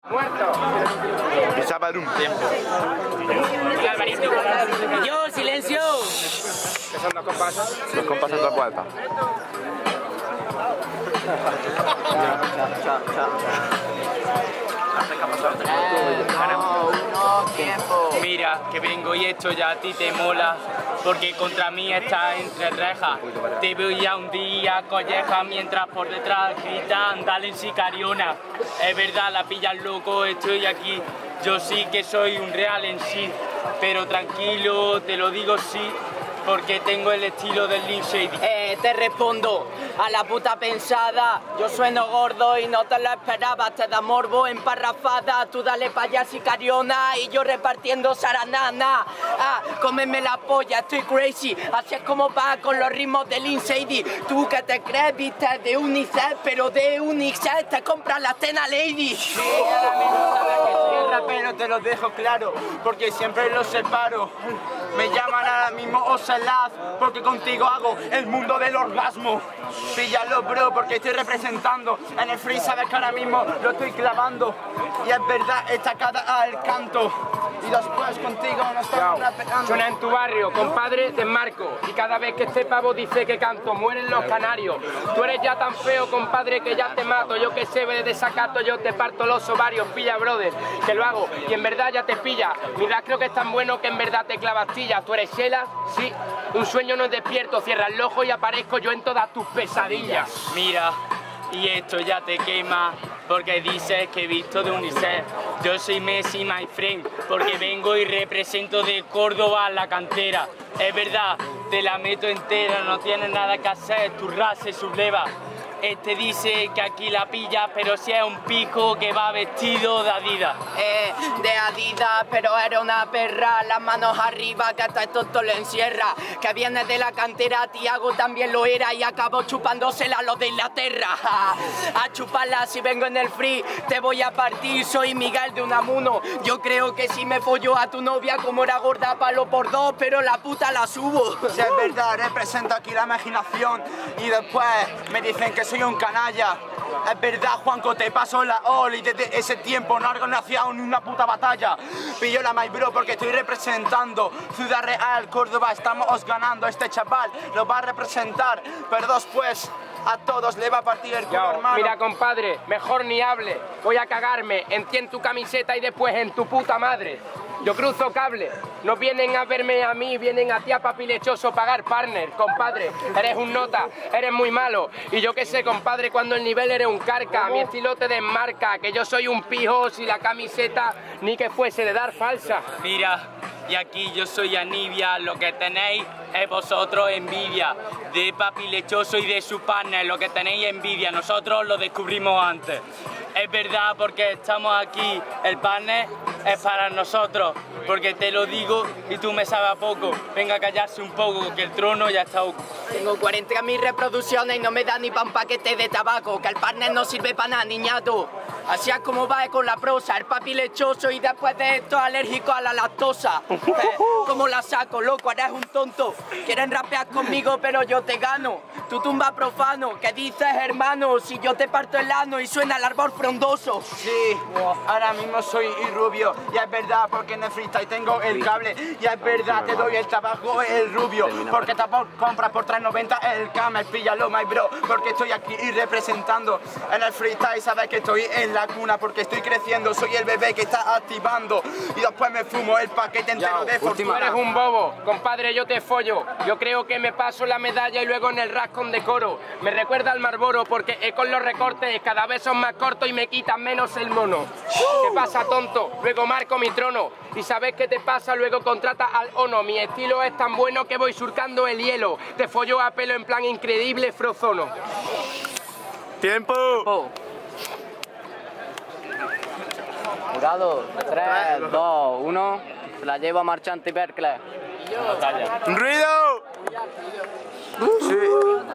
Muerto. Pisabarum. Yo, silencio. ¿Qué son 2 compases? 2 compases en 2 vueltas. Mira, que vengo y esto ya a ti te mola, porque contra mí estás entre rejas. Te veo ya un día colleja mientras por detrás gritan, dale en sicariona. Es verdad, la pillas loco, estoy aquí. Yo sí que soy un real en sí, pero tranquilo, te lo digo sí, porque tengo el estilo del Slim Shady. Te respondo a la puta pensada. Yo sueno gordo y no te lo esperaba. Te da morbo emparrafada. Tú dale pa' allá sicariona y yo repartiendo saranana. Cómeme la polla, estoy crazy. Así es como va con los ritmos del Slim Shady. Tú que te crees, viste, de UNICEF, pero de UNICEF te compras la Tena Lady. Sí, ahora mismo sabes que soy el rapero, te lo dejo claro, porque siempre los separo. Me llaman ahora mismo Ocelaz, porque contigo hago el mundo del orgasmo. Píllalo, bro, porque estoy representando. En el free sabes que ahora mismo lo estoy clavando. Y es verdad, estacada al canto. Y después contigo no estamos rapeando. Suena en tu barrio, compadre, te enmarco. Y cada vez que este pavo dice que canto, mueren los canarios. Tú eres ya tan feo, compadre, que ya te mato. Yo que sé de desacato, yo te parto los ovarios. Pilla, brother, que lo hago. Y en verdad ya te pilla. Mira, creo que es tan bueno que en verdad te clavas tillas. ¿Tú eres Sheila? Sí. Un sueño no es despierto. Cierra el ojo y aparezco yo en todas tus pesadillas. Mira, y esto ya te quema, porque dices que he visto de UNICEF. Yo soy Messi, my friend, porque vengo y represento de Córdoba la cantera. Es verdad, te la meto entera, no tienes nada que hacer, tu raza se subleva. Este dice que aquí la pilla, pero si es un pico que va vestido de Adidas. De Adidas, pero era una perra, las manos arriba, que hasta esto lo encierra. Que viene de la cantera, Tiago también lo era y acabó chupándosela a los de Inglaterra. A chuparla si vengo en el free, te voy a partir, soy Miguel de Unamuno. Yo creo que si me follo a tu novia como era gorda, palo por 2, pero la puta la subo. Si es verdad, represento aquí la imaginación y después me dicen que soy un canalla. Es verdad, Juanco, te paso la all y desde ese tiempo no has nacido ni una puta batalla. Pillo la my bro porque estoy representando Ciudad Real, Córdoba, estamos ganando. Este chaval lo va a representar, pero después a todos le va a partir el culo, hermano. Mira, compadre, mejor ni hable. Voy a cagarme en ti en tu camiseta y después en tu puta madre. Yo cruzo cable, no vienen a verme a mí, vienen a ti a papi lechoso pagar partner, compadre. Eres un nota, eres muy malo. Y yo qué sé, compadre, cuando el nivel eres un carca, mi estilo te desmarca, que yo soy un pijo si la camiseta ni que fuese de dar falsa. Mira, y aquí yo soy Anivia, lo que tenéis es vosotros envidia. De papi lechoso y de su partner, lo que tenéis envidia, nosotros lo descubrimos antes. Es verdad, porque estamos aquí, el partner es para nosotros, porque te lo digo y tú me sabes a poco. Venga a callarse un poco, que el trono ya está ocupo. Tengo 40.000 reproducciones y no me da ni pa' un paquete de tabaco, que el partner no sirve para nada, niñato. Así es como va con la prosa, el papi lechoso y después de esto alérgico a la lactosa. ¿Cómo la saco, loco? Eres un tonto. Quieren rapear conmigo, pero yo te gano. Tu tumba profano, ¿qué dices, hermano? Si yo te parto el ano y suena el árbol frondoso. Sí, ahora mismo soy rubio. Y es verdad, porque en el freestyle tengo el cable. Y es verdad, te doy el trabajo, el rubio. Porque te compras por 3.90 el camel. Píllalo, my bro, porque estoy aquí representando. En el freestyle sabes que estoy en la cuna, porque estoy creciendo. Soy el bebé que está activando. Y después me fumo el paquete entero de fortuna. Tú eres un bobo, compadre, yo te follo. Yo creo que me paso la medalla y luego en el rascón decoro. Me recuerda al Marlboro porque con los recortes cada vez son más cortos y me quitan menos el mono. ¿Qué pasa, tonto? Luego marco mi trono. Y sabes qué te pasa, luego contrata al ONO. Mi estilo es tan bueno que voy surcando el hielo. Te follo a pelo en plan increíble frozono. ¡Tiempo! Jurado, 3, 2, 1, se la llevo a Marchante Berkeley. ¡Ruido! Sí.